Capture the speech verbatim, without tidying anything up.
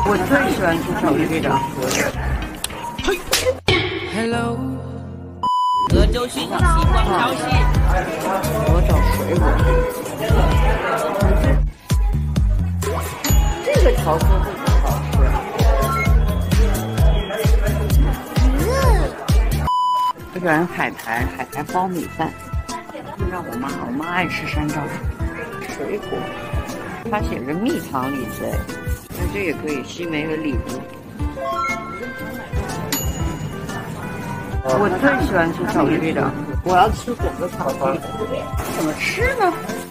我最喜欢吃巧克力的。 嘿 ，Hello， 德州寻奇广超市。 我找水果。这个乔斯会不好吃。我喜欢海苔，海苔包米饭。让我妈，我妈爱吃山楂。水果，它写着蜜糖李子，那这也可以，西梅和李子。我最喜欢吃巧克力的，我要吃整个巧克力。怎么吃呢？